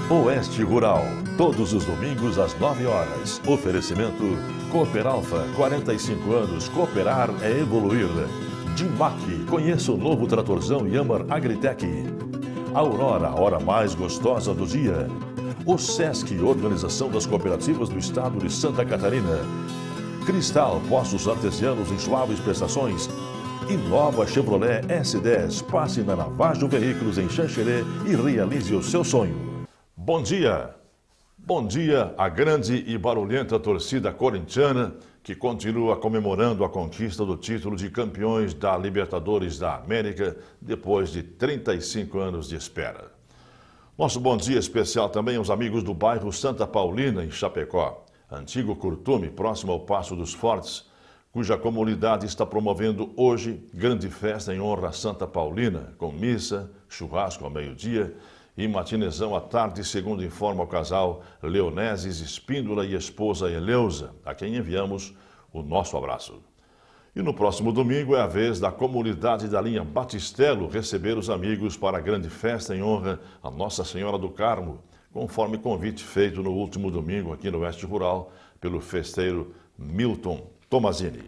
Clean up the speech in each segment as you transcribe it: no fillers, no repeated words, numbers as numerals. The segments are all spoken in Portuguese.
Oeste Rural, todos os domingos às 9 horas. Oferecimento Cooper Alfa, 45 anos, cooperar é evoluir. Dimac, conheça o novo tratorzão Yamar Agritec. Aurora, a hora mais gostosa do dia. O Sesc, Organização das Cooperativas do Estado de Santa Catarina. Cristal, poços artesianos em suaves prestações. E nova Chevrolet S10, passe na Navajo Veículos em Xanxerê e realize o seu sonho. Bom dia! Bom dia à grande e barulhenta torcida corintiana que continua comemorando a conquista do título de campeões da Libertadores da América depois de 35 anos de espera. Nosso bom dia especial também aos amigos do bairro Santa Paulina, em Chapecó, antigo Curtume, próximo ao Passo dos Fortes, cuja comunidade está promovendo hoje grande festa em honra a Santa Paulina, com missa, churrasco ao meio-dia e matinezão à tarde, segundo informa o casal Leoneses Espíndola e esposa Eleusa, a quem enviamos o nosso abraço. E no próximo domingo é a vez da comunidade da linha Batistelo receber os amigos para a grande festa em honra a Nossa Senhora do Carmo, conforme convite feito no último domingo aqui no Oeste Rural pelo festeiro Milton Tomazini.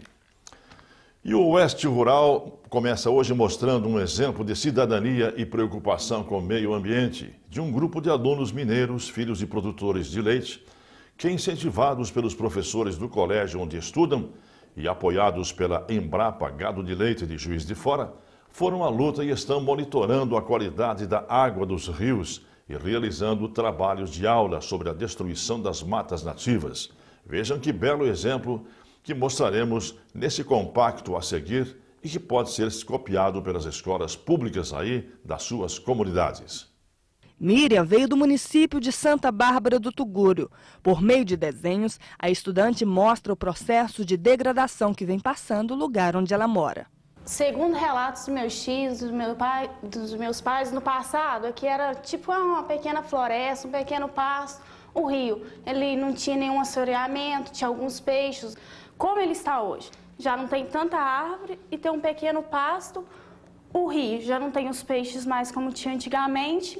E o Oeste Rural começa hoje mostrando um exemplo de cidadania e preocupação com o meio ambiente de um grupo de alunos mineiros, filhos de produtores de leite, que, incentivados pelos professores do colégio onde estudam e apoiados pela Embrapa Gado de Leite de Juiz de Fora, foram à luta e estão monitorando a qualidade da água dos rios e realizando trabalhos de aula sobre a destruição das matas nativas. Vejam que belo exemplo que mostraremos nesse compacto a seguir e que pode ser copiado pelas escolas públicas aí das suas comunidades. Miriam veio do município de Santa Bárbara do Tugúrio. Por meio de desenhos, a estudante mostra o processo de degradação que vem passando o lugar onde ela mora. Segundo relatos dos meus tios, dos meus pais, no passado, aqui era tipo uma pequena floresta, um pequeno pasto, o rio. Ele não tinha nenhum assoreamento, tinha alguns peixes. Como ele está hoje? Já não tem tanta árvore e tem um pequeno pasto, o rio já não tem os peixes mais como tinha antigamente.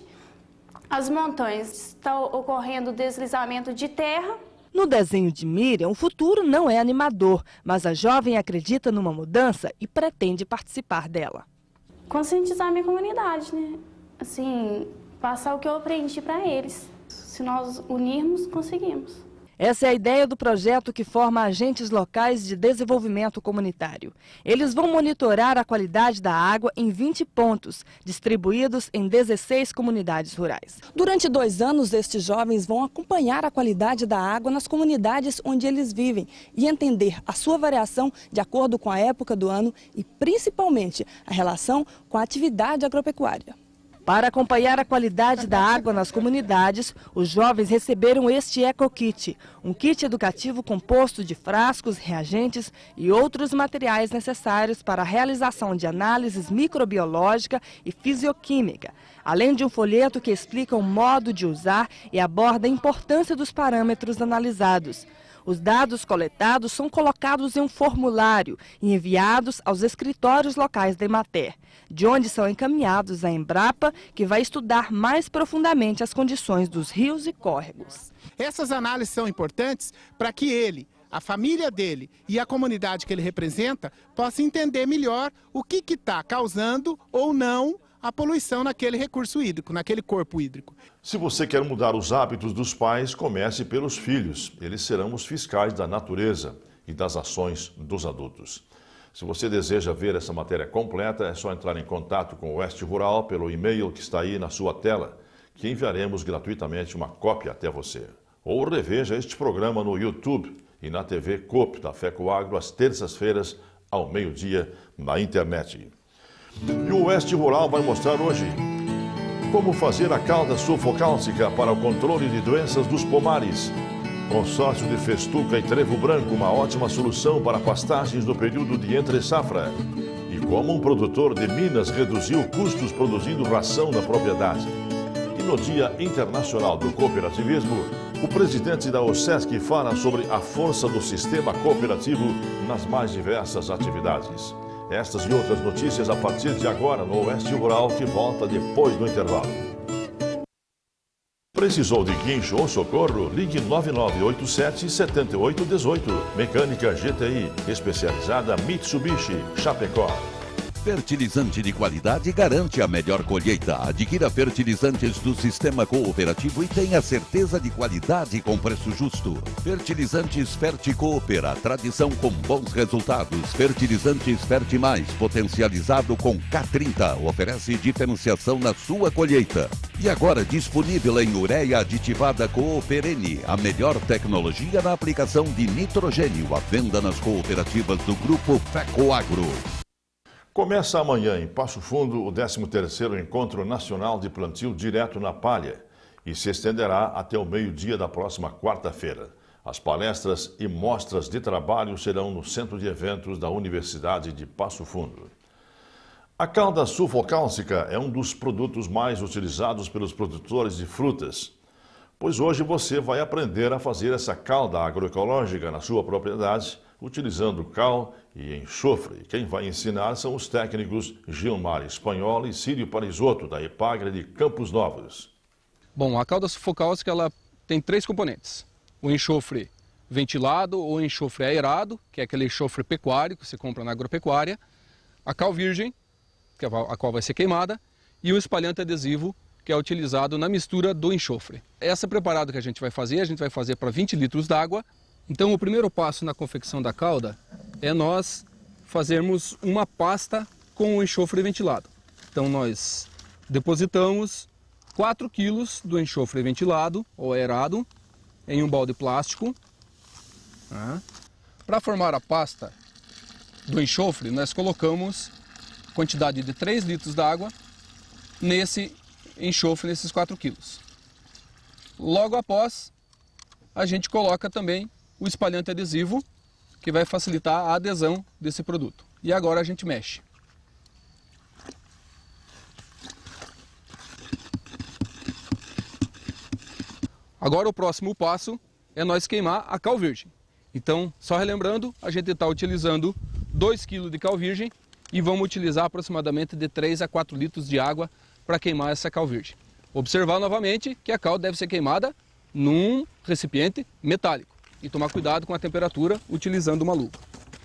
As montanhas estão ocorrendo deslizamento de terra. No desenho de Miriam, o futuro não é animador, mas a jovem acredita numa mudança e pretende participar dela. Conscientizar a minha comunidade, né? Assim, passar o que eu aprendi para eles. Se nós unirmos, conseguimos. Essa é a ideia do projeto que forma agentes locais de desenvolvimento comunitário. Eles vão monitorar a qualidade da água em 20 pontos, distribuídos em 16 comunidades rurais. Durante 2 anos, estes jovens vão acompanhar a qualidade da água nas comunidades onde eles vivem e entender a sua variação de acordo com a época do ano e, principalmente, a relação com a atividade agropecuária. Para acompanhar a qualidade da água nas comunidades, os jovens receberam este EcoKit, um kit educativo composto de frascos, reagentes e outros materiais necessários para a realização de análises microbiológica e fisioquímica, além de um folheto que explica o modo de usar e aborda a importância dos parâmetros analisados. Os dados coletados são colocados em um formulário e enviados aos escritórios locais da Emater, de onde são encaminhados à Embrapa, que vai estudar mais profundamente as condições dos rios e córregos. Essas análises são importantes para que ele, a família dele e a comunidade que ele representa possam entender melhor o que está causando ou não a poluição naquele recurso hídrico, naquele corpo hídrico. Se você quer mudar os hábitos dos pais, comece pelos filhos. Eles serão os fiscais da natureza e das ações dos adultos. Se você deseja ver essa matéria completa, é só entrar em contato com o Oeste Rural pelo e-mail que está aí na sua tela, que enviaremos gratuitamente uma cópia até você. Ou reveja este programa no YouTube e na TV COP da FECOAGRO às terças-feiras, ao meio-dia, na internet. E o Oeste Rural vai mostrar hoje como fazer a calda sulfocálcica para o controle de doenças dos pomares. Consórcio de festuca e trevo branco, uma ótima solução para pastagens no período de entre-safra. E como um produtor de Minas reduziu custos produzindo ração na propriedade. E no Dia Internacional do Cooperativismo, o presidente da OSESC fala sobre a força do sistema cooperativo nas mais diversas atividades. Estas e outras notícias a partir de agora no Oeste Rural, que volta depois do intervalo. Precisou de guincho ou socorro? Ligue 9987-7818. Mecânica GTI, especializada Mitsubishi, Chapecó. Fertilizante de qualidade garante a melhor colheita. Adquira fertilizantes do Sistema Cooperativo e tenha certeza de qualidade com preço justo. Fertilizantes Ferticoopera, tradição com bons resultados. Fertilizantes Fertimais, potencializado com K30, oferece diferenciação na sua colheita. E agora disponível em ureia aditivada Cooperene, a melhor tecnologia na aplicação de nitrogênio, à venda nas cooperativas do Grupo FECOAGRO. Começa amanhã em Passo Fundo o 13º Encontro Nacional de Plantio Direto na Palha e se estenderá até o meio-dia da próxima quarta-feira. As palestras e mostras de trabalho serão no Centro de Eventos da Universidade de Passo Fundo. A calda sulfocálcica é um dos produtos mais utilizados pelos produtores de frutas, pois hoje você vai aprender a fazer essa calda agroecológica na sua propriedade, utilizando cal e enxofre. Quem vai ensinar são os técnicos Gilmar Espanhol e Círio Parisotto, da Epagre de Campos Novos. Bom, a calda sulfocálcica ela tem 3 componentes. O enxofre ventilado ou enxofre aerado, que é aquele enxofre pecuário que você compra na agropecuária, a cal virgem, a qual vai ser queimada, e o espalhante adesivo, que é utilizado na mistura do enxofre. Essa preparada que a gente vai fazer para 20 litros d'água. Então o primeiro passo na confecção da calda é nós fazermos uma pasta com o enxofre ventilado. Então nós depositamos 4 quilos do enxofre ventilado ou aerado em um balde plástico. Para formar a pasta do enxofre, nós colocamos quantidade de 3 litros d'água nesse enxofre, nesses 4 quilos. Logo após, a gente coloca também o espalhante adesivo, que vai facilitar a adesão desse produto. E agora a gente mexe. Agora o próximo passo é nós queimar a cal virgem. Então, só relembrando, a gente está utilizando 2 kg de cal virgem e vamos utilizar aproximadamente de 3 a 4 litros de água para queimar essa cal virgem. Observar novamente que a cal deve ser queimada num recipiente metálico. E tomar cuidado com a temperatura utilizando uma luva.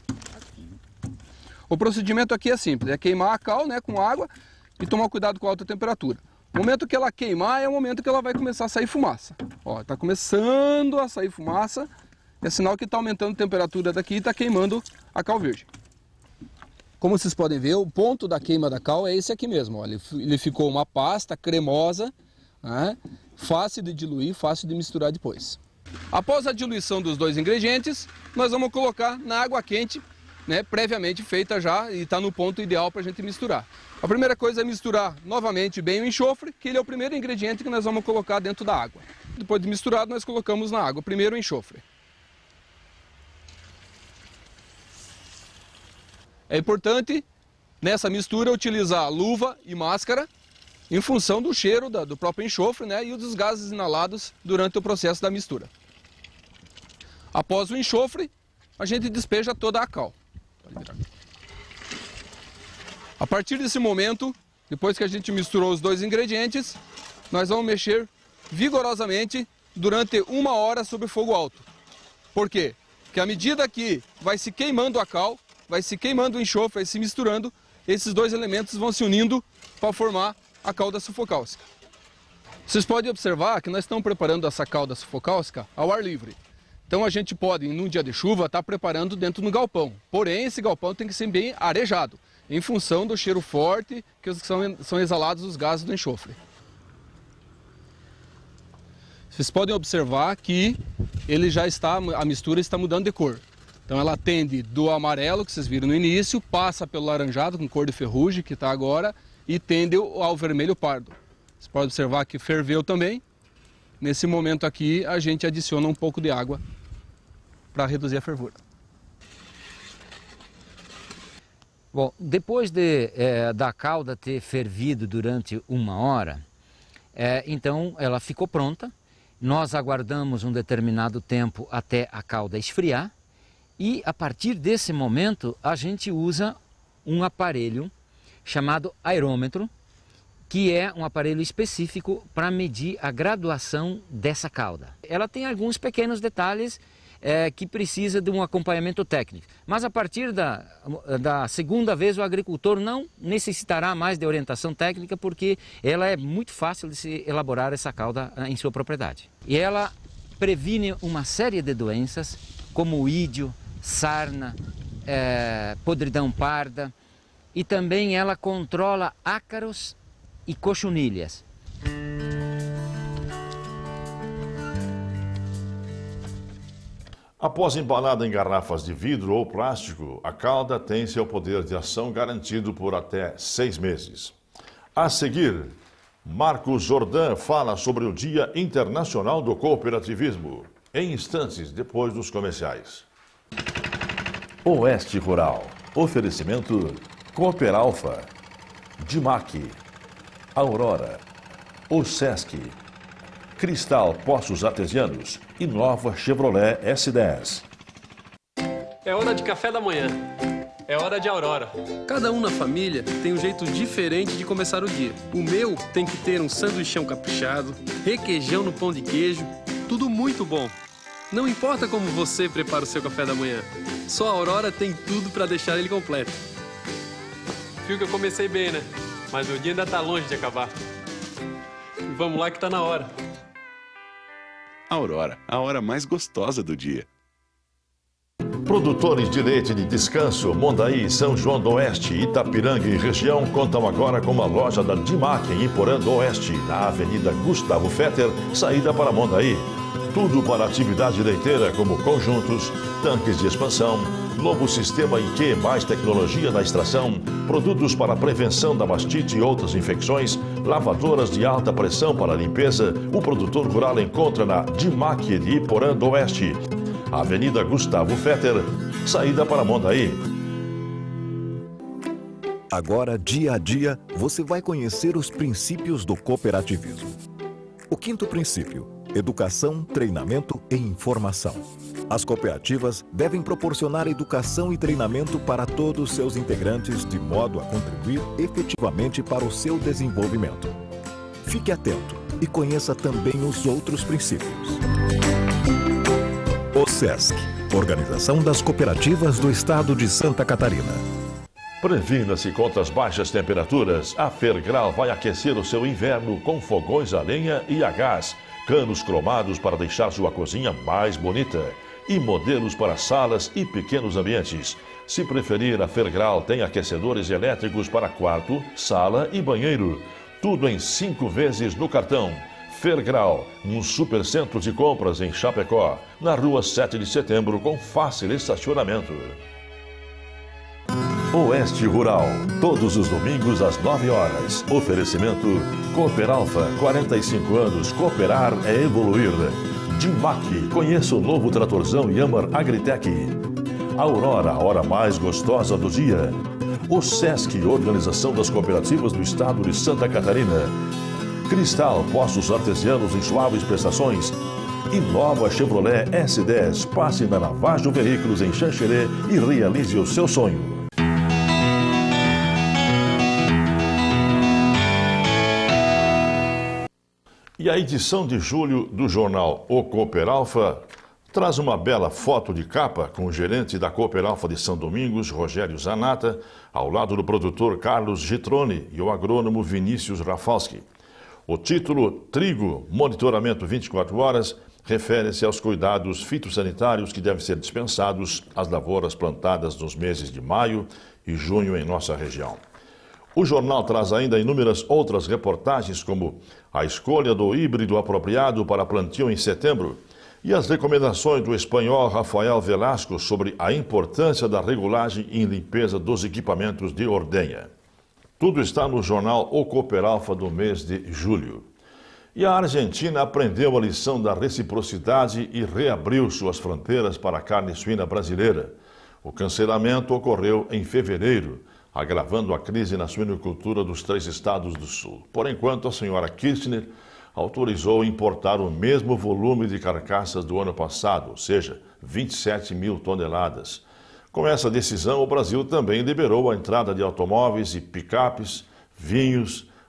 O procedimento aqui é simples, é queimar a cal, com água e tomar cuidado com a alta temperatura. O momento que ela queimar é o momento que ela vai começar a sair fumaça. Ó, está começando a sair fumaça, é sinal que está aumentando a temperatura daqui e está queimando a cal virgem. Como vocês podem ver, o ponto da queima da cal é esse aqui mesmo. Ó. Ele ficou uma pasta cremosa, fácil de diluir, fácil de misturar depois. Após a diluição dos 2 ingredientes, nós vamos colocar na água quente, previamente feita já e está no ponto ideal para a gente misturar. A primeira coisa é misturar novamente bem o enxofre, que ele é o primeiro ingrediente que nós vamos colocar dentro da água. Depois de misturado, nós colocamos na água primeiro o enxofre. É importante, nessa mistura, utilizar luva e máscara, em função do cheiro do próprio enxofre e dos gases inalados durante o processo da mistura. Após o enxofre, a gente despeja toda a cal. A partir desse momento, depois que a gente misturou os 2 ingredientes, nós vamos mexer vigorosamente durante 1 hora sobre fogo alto. Por quê? Porque à medida que vai se queimando a cal, vai se queimando o enxofre, vai se misturando, esses 2 elementos vão se unindo para formar a calda sulfocálcica. Vocês podem observar que nós estamos preparando essa calda sulfocálcica ao ar livre. Então a gente pode, num dia de chuva, estar preparando dentro do galpão. Porém, esse galpão tem que ser bem arejado, em função do cheiro forte que são exalados os gases do enxofre. Vocês podem observar que a mistura está mudando de cor. Então ela tende do amarelo, que vocês viram no início, passa pelo laranjado, com cor de ferrugem, que está agora, e tende ao vermelho pardo. Você pode observar que ferveu também. Nesse momento aqui, a gente adiciona um pouco de água para reduzir a fervura. Bom, depois da calda ter fervido durante 1 hora, então ela ficou pronta. Nós aguardamos um determinado tempo até a calda esfriar e a partir desse momento a gente usa um aparelho chamado aerômetro, que é um aparelho específico para medir a graduação dessa cauda. Ela tem alguns pequenos detalhes que precisa de um acompanhamento técnico. Mas a partir da segunda vez o agricultor não necessitará mais de orientação técnica, porque ela é muito fácil de se elaborar essa cauda em sua propriedade. E ela previne uma série de doenças como o ídio, sarna, podridão parda, e também ela controla ácaros e cochonilhas. Após embalada em garrafas de vidro ou plástico, a cauda tem seu poder de ação garantido por até 6 meses. A seguir, Marcos Jordan fala sobre o Dia Internacional do Cooperativismo, em instantes depois dos comerciais. Oeste Rural. Oferecimento Cooperalfa, Dimac, Aurora, Osesc, Cristal Poços Artesianos e nova Chevrolet S10. É hora de café da manhã. É hora de Aurora. Cada um na família tem um jeito diferente de começar o dia. O meu tem que ter um sanduichão caprichado, requeijão no pão de queijo, tudo muito bom. Não importa como você prepara o seu café da manhã, só a Aurora tem tudo para deixar ele completo. Viu que eu comecei bem, né? Mas o dia ainda tá longe de acabar. Vamos lá que tá na hora. Aurora, a hora mais gostosa do dia. Produtores de leite de descanso, Mondaí, São João do Oeste, Itapiranga e região contam agora com uma loja da Dimac em Iporã do Oeste, na Avenida Gustavo Fetter, saída para Mondaí. Tudo para atividade leiteira, como conjuntos, tanques de expansão, novo sistema IQ mais tecnologia na extração, produtos para prevenção da mastite e outras infecções, lavadoras de alta pressão para limpeza. O produtor rural encontra na Dimac de Iporã do Oeste, Avenida Gustavo Fetter, saída para Mondaí. Agora, dia a dia, você vai conhecer os princípios do cooperativismo. O quinto princípio: educação, treinamento e informação. As cooperativas devem proporcionar educação e treinamento para todos os seus integrantes de modo a contribuir efetivamente para o seu desenvolvimento. Fique atento e conheça também os outros princípios. Osesc, Organização das Cooperativas do Estado de Santa Catarina. Previna-se contra as baixas temperaturas. A Fergral vai aquecer o seu inverno com fogões a lenha e a gás, canos cromados para deixar sua cozinha mais bonita e modelos para salas e pequenos ambientes. Se preferir, a Fergral tem aquecedores elétricos para quarto, sala e banheiro. Tudo em 5 vezes no cartão. Fergral, um supercentro de compras em Chapecó, na rua 7 de setembro, com fácil estacionamento. Oeste Rural, todos os domingos às 9 horas. Oferecimento Cooperalfa, 45 anos, cooperar é evoluir. Dimac, conheça o novo tratorzão Yammer Agritec. Aurora, a hora mais gostosa do dia. Osesc, Organização das Cooperativas do Estado de Santa Catarina. Cristal, Poços Artesianos em suaves prestações. E nova Chevrolet S10. Passe na Navajo Veículos em Xanxerê e realize o seu sonho. E a edição de julho do jornal O Cooperalfa traz uma bela foto de capa com o gerente da Cooperalfa de São Domingos, Rogério Zanata, ao lado do produtor Carlos Gitrone e o agrônomo Vinícius Rafalski. O título, Trigo, monitoramento 24 horas, refere-se aos cuidados fitossanitários que devem ser dispensados às lavouras plantadas nos meses de maio e junho em nossa região. O jornal traz ainda inúmeras outras reportagens, como a escolha do híbrido apropriado para plantio em setembro e as recomendações do espanhol Rafael Velasco sobre a importância da regulagem e limpeza dos equipamentos de ordenha. Tudo está no jornal O Cooperalfa do mês de julho. E a Argentina aprendeu a lição da reciprocidade e reabriu suas fronteiras para a carne suína brasileira. O cancelamento ocorreu em fevereiro, agravando a crise na suinocultura dos 3 estados do sul. Por enquanto, a senhora Kirchner autorizou importar o mesmo volume de carcaças do ano passado, ou seja, 27 mil toneladas. Com essa decisão, o Brasil também liberou a entrada de automóveis e picapes, vinhos,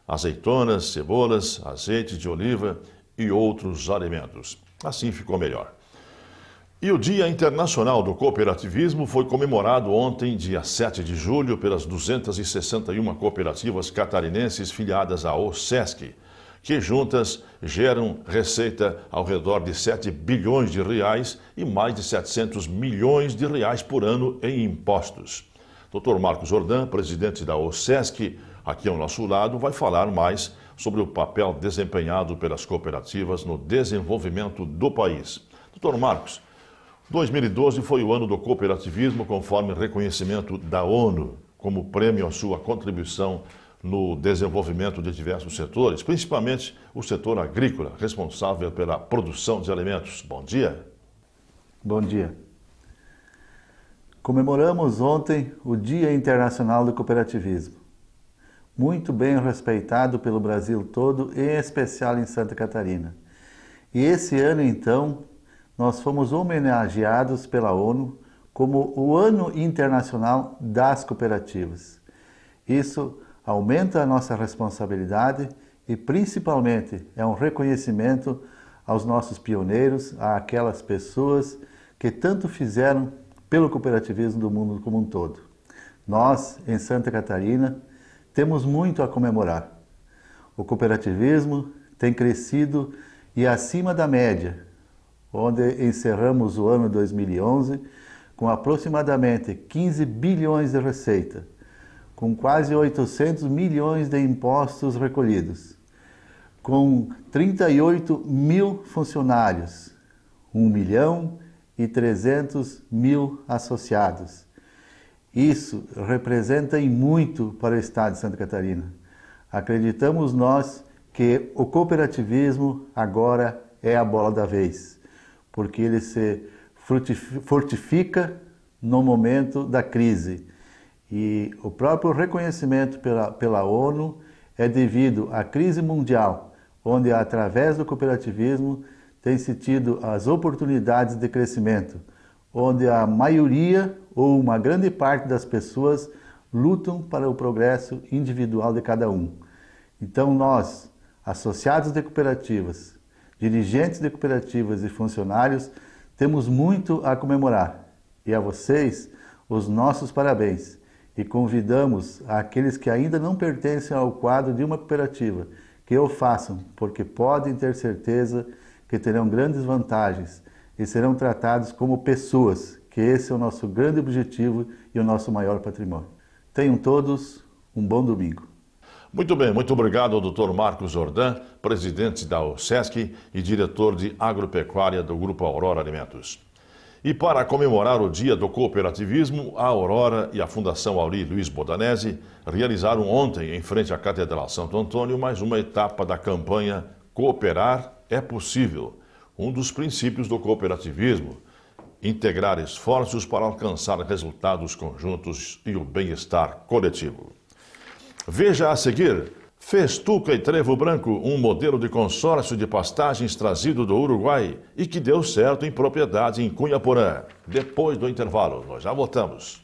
azeitonas, cebolas, azeite de oliva e outros alimentos. Assim ficou melhor. E o Dia Internacional do Cooperativismo foi comemorado ontem, dia 7 de julho, pelas 261 cooperativas catarinenses filiadas à OSESC, que juntas geram receita ao redor de 7 bilhões de reais e mais de 700 milhões de reais por ano em impostos. Dr. Marcos Jordan, presidente da OSESC, aqui ao nosso lado, vai falar mais sobre o papel desempenhado pelas cooperativas no desenvolvimento do país. Dr. Marcos, 2012 foi o ano do cooperativismo, conforme reconhecimento da ONU, como prêmio à sua contribuição no desenvolvimento de diversos setores, principalmente o setor agrícola, responsável pela produção de alimentos. Bom dia. Bom dia. Comemoramos ontem o Dia Internacional do Cooperativismo, muito bem respeitado pelo Brasil todo, em especial em Santa Catarina. E esse ano, então, nós fomos homenageados pela ONU como o Ano Internacional das Cooperativas. Isso aumenta a nossa responsabilidade e, principalmente, é um reconhecimento aos nossos pioneiros, àquelas pessoas que tanto fizeram pelo cooperativismo do mundo como um todo. Nós, em Santa Catarina, temos muito a comemorar. O cooperativismo tem crescido e acima da média, onde encerramos o ano 2011 com aproximadamente 15 bilhões de receita, com quase 800 milhões de impostos recolhidos, com 38 mil funcionários, 1.300.000 associados. Isso representa e muito para o Estado de Santa Catarina. Acreditamos nós que o cooperativismo agora é a bola da vez, porque ele se fortifica no momento da crise. E o próprio reconhecimento pela ONU é devido à crise mundial, onde através do cooperativismo tem-se tido as oportunidades de crescimento, onde a maioria ou uma grande parte das pessoas lutam para o progresso individual de cada um. Então nós, associados de cooperativas, dirigentes de cooperativas e funcionários, temos muito a comemorar. E a vocês, os nossos parabéns. E convidamos aqueles que ainda não pertencem ao quadro de uma cooperativa que o façam, porque podem ter certeza que terão grandes vantagens e serão tratados como pessoas, que esse é o nosso grande objetivo e o nosso maior patrimônio. Tenham todos um bom domingo. Muito bem, muito obrigado ao Dr. Marcos Jordan, presidente da OSESC e diretor de agropecuária do Grupo Aurora Alimentos. E para comemorar o Dia do Cooperativismo, a Aurora e a Fundação Auri Luiz Bodanese realizaram ontem, em frente à Catedral Santo Antônio, mais uma etapa da campanha Cooperar é Possível, um dos princípios do cooperativismo, integrar esforços para alcançar resultados conjuntos e o bem-estar coletivo. Veja a seguir, Festuca e Trevo Branco, um modelo de consórcio de pastagens trazido do Uruguai e que deu certo em propriedade em Cunhaporã. Depois do intervalo, nós já voltamos.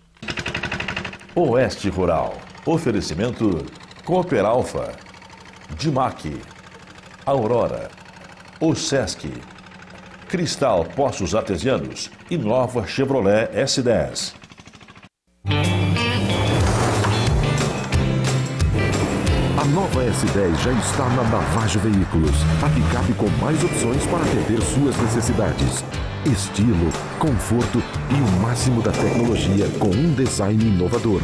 Oeste Rural. Oferecimento Cooperalfa, Dimac, Aurora, OSESC, Cristal Poços Artesianos e nova Chevrolet S10. A nova S10 já está na Navajo Veículos, a picape com mais opções para atender suas necessidades. Estilo, conforto e o máximo da tecnologia com um design inovador.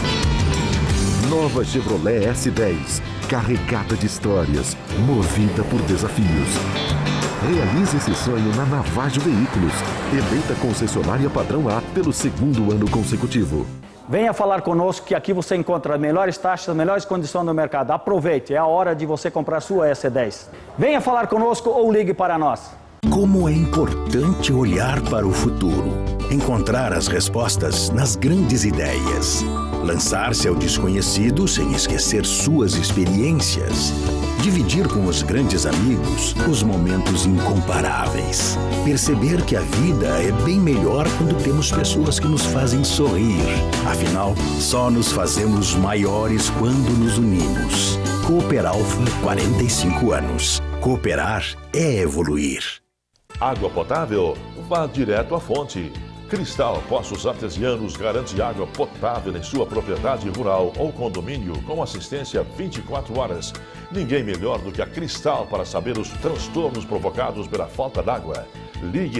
Nova Chevrolet S10, carregada de histórias, movida por desafios. Realize esse sonho na Navajo Veículos, eleita concessionária padrão A pelo 2º ano consecutivo. Venha falar conosco que aqui você encontra as melhores taxas, as melhores condições do mercado. Aproveite, é a hora de você comprar sua S10. Venha falar conosco ou ligue para nós. Como é importante olhar para o futuro, encontrar as respostas nas grandes ideias, lançar-se ao desconhecido sem esquecer suas experiências, dividir com os grandes amigos os momentos incomparáveis, perceber que a vida é bem melhor quando temos pessoas que nos fazem sorrir. Afinal, só nos fazemos maiores quando nos unimos. Cooperalfa, 45 anos. Cooperar é evoluir. Água potável? Vá direto à fonte. Cristal Poços Artesianos garante água potável em sua propriedade rural ou condomínio com assistência 24 horas. Ninguém melhor do que a Cristal para saber os transtornos provocados pela falta d'água. Ligue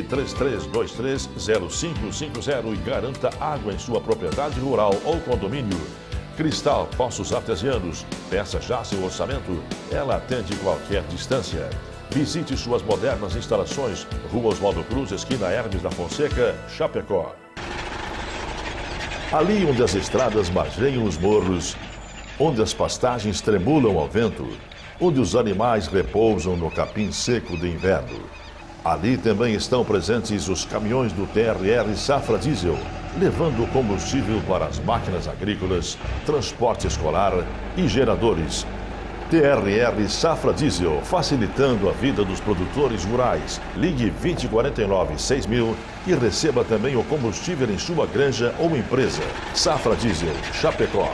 3323-0550 e garanta água em sua propriedade rural ou condomínio. Cristal Poços Artesianos. Peça já seu orçamento. Ela atende qualquer distância. Visite suas modernas instalações. Rua Oswaldo Cruz, esquina Hermes da Fonseca, Chapecó. Ali onde as estradas margeiam os morros, onde as pastagens tremulam ao vento, onde os animais repousam no capim seco de inverno. Ali também estão presentes os caminhões do TRR Safra Diesel, levando combustível para as máquinas agrícolas, transporte escolar e geradores. TRR Safra Diesel, facilitando a vida dos produtores rurais. Ligue 2049-6000 e receba também o combustível em sua granja ou empresa. Safra Diesel, Chapecó.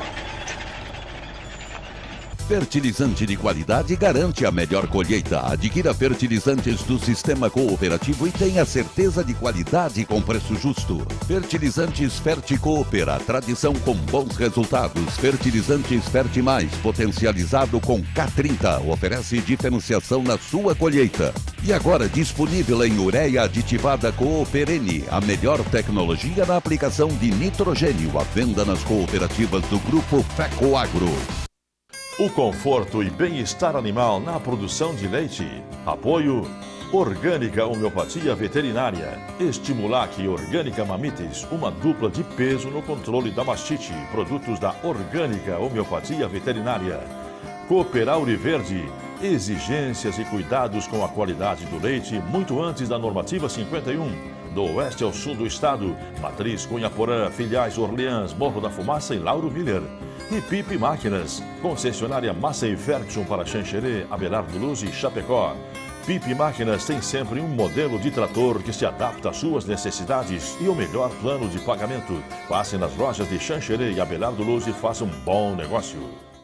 Fertilizante de qualidade garante a melhor colheita. Adquira fertilizantes do Sistema Cooperativo e tenha certeza de qualidade com preço justo. Fertilizantes Ferticoopera, tradição com bons resultados. Fertilizantes Fertimais, potencializado com K30, oferece diferenciação na sua colheita. E agora disponível em ureia aditivada Cooperene, a melhor tecnologia na aplicação de nitrogênio, à venda nas cooperativas do Grupo Fecoagro. O conforto e bem-estar animal na produção de leite. Apoio Orgânica Homeopatia Veterinária. Estimulac e Orgânica Mamites, uma dupla de peso no controle da mastite. Produtos da Orgânica Homeopatia Veterinária. Cooperar Verde. Exigências e cuidados com a qualidade do leite muito antes da normativa 51. Do oeste ao sul do estado, Matriz, Cunhaporã, filiais Orleans, Morro da Fumaça e Lauro Miller. E Pipe Máquinas, concessionária Massey Ferguson para Xanxerê, Abelardo Luz e Chapecó. Pipe Máquinas tem sempre um modelo de trator que se adapta às suas necessidades e o melhor plano de pagamento. Passe nas lojas de Xanxerê e Abelardo Luz e faça um bom negócio.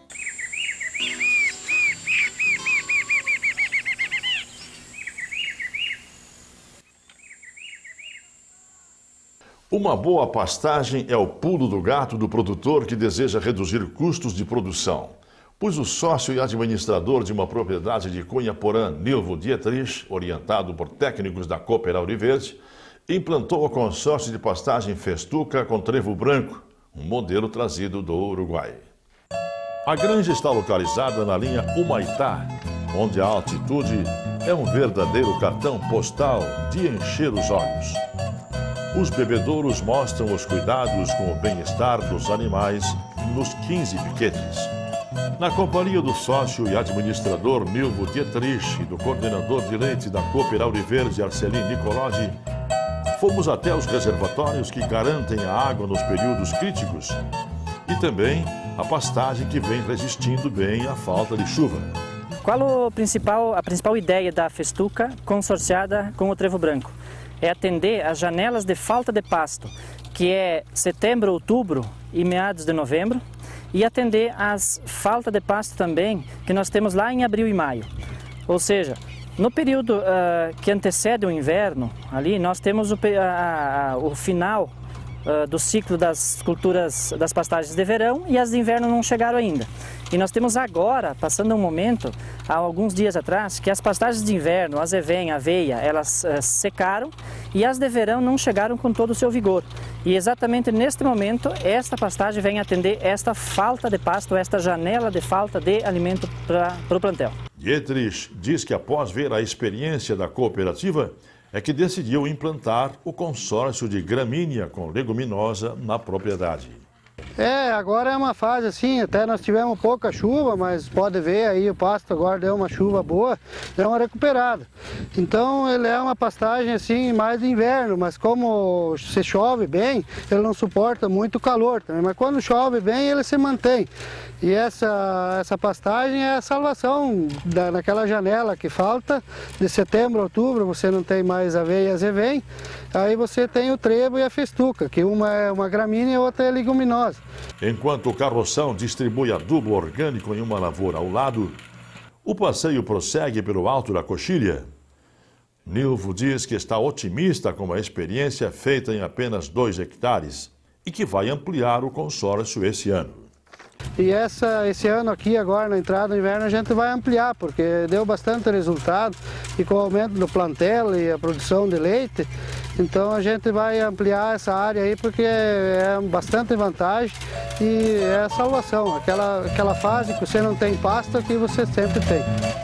Uma boa pastagem é o pulo do gato do produtor que deseja reduzir custos de produção. Pois o sócio e administrador de uma propriedade de Cunhaporã, Nilvo Dietrich, orientado por técnicos da Cooperar Verde, implantou o consórcio de pastagem Festuca com trevo branco, um modelo trazido do Uruguai. A granja está localizada na linha Humaitá, onde a altitude é um verdadeiro cartão postal de encher os olhos. Os bebedouros mostram os cuidados com o bem-estar dos animais nos 15 piquetes. Na companhia do sócio e administrador Nilvo Dietrich e do coordenador de leite da Cooperar Verde, Arcelino Nicolodi, fomos até os reservatórios que garantem a água nos períodos críticos e também a pastagem que vem resistindo bem à falta de chuva. Qual a principal ideia da Festuca consorciada com o trevo branco? É atender às janelas de falta de pasto, que é setembro, outubro e meados de novembro, e atender às falta de pasto também, que nós temos lá em abril e maio. Ou seja, no período que antecede o inverno, ali nós temos o final do ciclo das culturas, das pastagens de verão, e as de inverno não chegaram ainda. E nós temos agora, passando um momento, há alguns dias atrás, que as pastagens de inverno, azevém, aveia, elas secaram e as de verão não chegaram com todo o seu vigor. E exatamente neste momento, esta pastagem vem atender esta falta de pasto, esta janela de falta de alimento para o plantel. Dietrich diz que após ver a experiência da cooperativa, é que decidiu implantar o consórcio de gramínea com leguminosa na propriedade. Agora é uma fase assim, até nós tivemos pouca chuva, mas pode ver aí o pasto agora deu uma chuva boa, deu uma recuperada. Então ele é uma pastagem assim mais de inverno, mas como se chove bem, ele não suporta muito calor também, mas quando chove bem ele se mantém. E essa pastagem é a salvação daquela janela que falta, de setembro a outubro você não tem mais aveia e azevém, aí você tem o trevo e a festuca, que uma é uma gramínea e a outra é leguminosa. maravilhosa. Enquanto o carroção distribui adubo orgânico em uma lavoura ao lado, o passeio prossegue pelo alto da Coxilha. Nilvo diz que está otimista com a experiência feita em apenas 2 hectares e que vai ampliar o consórcio esse ano. E esse ano aqui, agora na entrada do inverno, a gente vai ampliar, porque deu bastante resultado e com o aumento do plantel e a produção de leite, então a gente vai ampliar essa área aí porque é bastante vantagem e é a salvação, aquela fase que você não tem pasto que você sempre tem.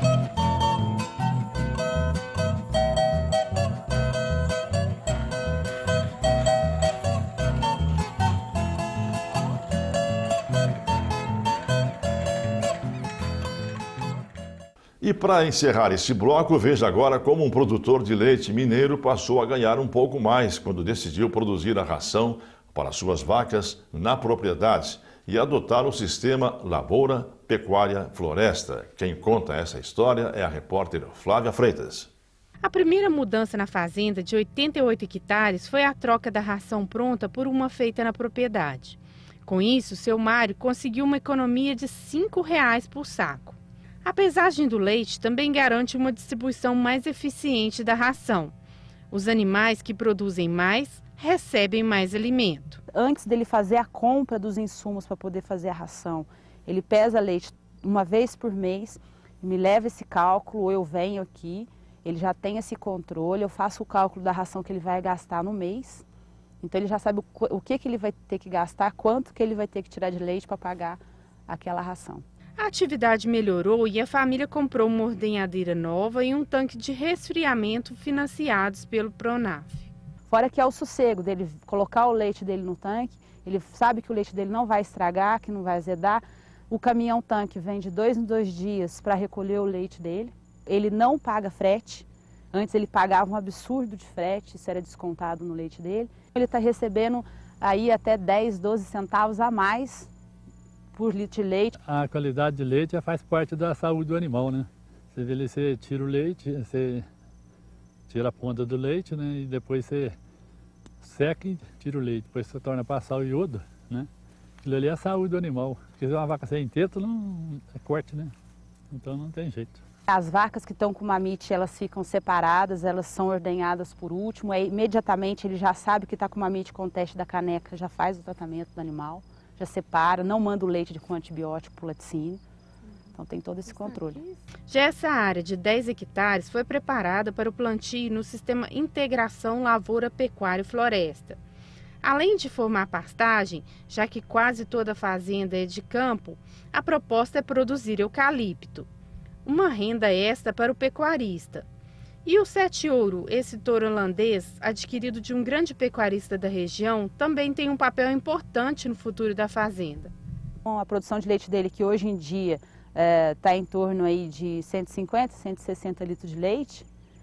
E para encerrar esse bloco, veja agora como um produtor de leite mineiro passou a ganhar um pouco mais quando decidiu produzir a ração para suas vacas na propriedade e adotar o sistema Lavoura, Pecuária, Floresta. Quem conta essa história é a repórter Flávia Freitas. A primeira mudança na fazenda de 88 hectares foi a troca da ração pronta por uma feita na propriedade. Com isso, seu Mário conseguiu uma economia de R$ 5,00 por saco. A pesagem do leite também garante uma distribuição mais eficiente da ração. Os animais que produzem mais recebem mais alimento. Antes dele fazer a compra dos insumos para poder fazer a ração, ele pesa leite uma vez por mês, me leva esse cálculo, ou eu venho aqui, ele já tem esse controle, eu faço o cálculo da ração que ele vai gastar no mês. Então ele já sabe o que ele vai ter que gastar, quanto que ele vai ter que tirar de leite para pagar aquela ração. A atividade melhorou e a família comprou uma ordenhadeira nova e um tanque de resfriamento financiados pelo Pronaf. Fora que é o sossego dele colocar o leite dele no tanque, ele sabe que o leite dele não vai estragar, que não vai azedar. O caminhão-tanque vem de 2 em 2 dias para recolher o leite dele. Ele não paga frete. Antes ele pagava um absurdo de frete, isso era descontado no leite dele. Ele está recebendo aí até 10, 12 centavos a mais por litro de leite. A qualidade de leite já faz parte da saúde do animal, né? Você tira o leite, você tira a ponta do leite, né? E depois você seca e tira o leite. Depois você torna a passar o iodo, né? Aquilo ali é a saúde do animal. Porque uma vaca sem teto não é corte, né? Então não tem jeito. As vacas que estão com mamite, elas ficam separadas, elas são ordenhadas por último. Aí, imediatamente ele já sabe que está com mamite com o teste da caneca, já faz o tratamento do animal. Já separa, não manda o leite com antibiótico para o laticínio. Então tem todo esse controle. Já essa área de 10 hectares foi preparada para o plantio no sistema Integração Lavoura, Pecuária e Floresta. Além de formar pastagem, já que quase toda a fazenda é de campo, a proposta é produzir eucalipto. Uma renda extra para o pecuarista. E o 7 Ouro, esse touro holandês, adquirido de um grande pecuarista da região, também tem um papel importante no futuro da fazenda. A produção de leite dele, que hoje em dia está em torno aí de 150, 160 litros de leite,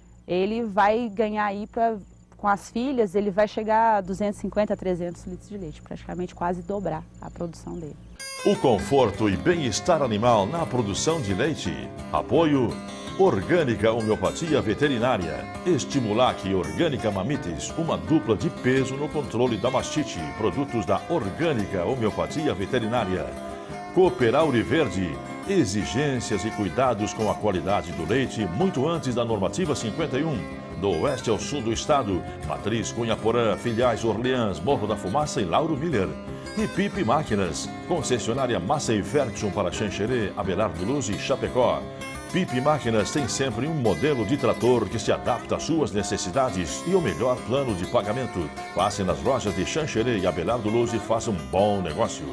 ele vai ganhar aí, com as filhas, ele vai chegar a 250 a 300 litros de leite, praticamente quase dobrar a produção dele. O conforto e bem-estar animal na produção de leite. Apoio Orgânica Homeopatia Veterinária. Estimulac e Orgânica Mamites, uma dupla de peso no controle da mastite. Produtos da Orgânica Homeopatia Veterinária. Cooper Auriverde. Exigências e cuidados com a qualidade do leite muito antes da normativa 51. Do oeste ao sul do estado, Matriz, Cunha Porã, Filiais, Orleans, Morro da Fumaça e Lauro Miller. E Pipe Máquinas, concessionária Massa e Ferguson para Xanxerê, Abelardo Luz e Chapecó. Pipe Máquinas tem sempre um modelo de trator que se adapta às suas necessidades e o melhor plano de pagamento. Passe nas lojas de Xanxerê e Abelardo Luz e faça um bom negócio.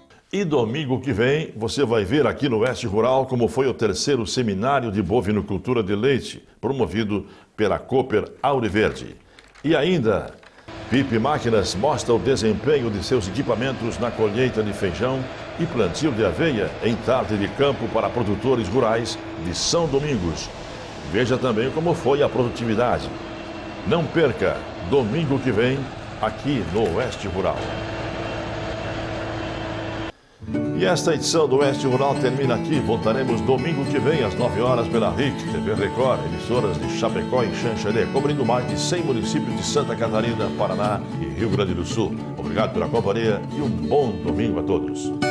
E domingo que vem você vai ver aqui no Oeste Rural como foi o 3º Seminário de Bovinocultura de Leite, promovido pela Cooper Auriverde. E ainda, Pipe Máquinas mostra o desempenho de seus equipamentos na colheita de feijão e plantio de aveia em tarde de campo para produtores rurais de São Domingos. Veja também como foi a produtividade. Não perca, domingo que vem, aqui no Oeste Rural. E esta edição do Oeste Rural termina aqui. Voltaremos domingo que vem, às 9 horas, pela RIC, TV Record, emissoras de Chapecó e Xanxerê, cobrindo mais de 100 municípios de Santa Catarina, Paraná e Rio Grande do Sul. Obrigado pela companhia e um bom domingo a todos.